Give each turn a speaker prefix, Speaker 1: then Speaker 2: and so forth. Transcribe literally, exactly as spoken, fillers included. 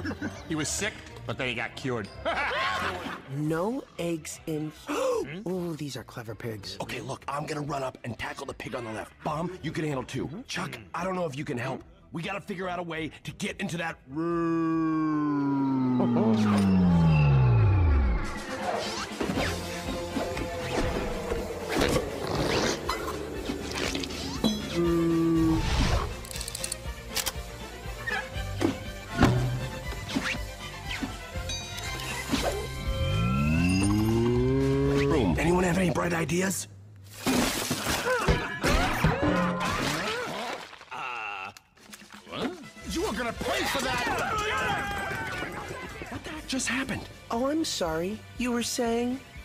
Speaker 1: He was sick, but then he got cured.
Speaker 2: No eggs in... Oh, these are clever pigs.
Speaker 3: Okay, look, I'm gonna run up and tackle the pig on the left. Bomb, you can handle two. Chuck, I don't know if you can help. We gotta figure out a way to get into that room. Anyone have any bright ideas?
Speaker 1: Uh, what? You were gonna pay for that!
Speaker 3: What the heck just happened?
Speaker 2: Oh, I'm sorry. You were saying?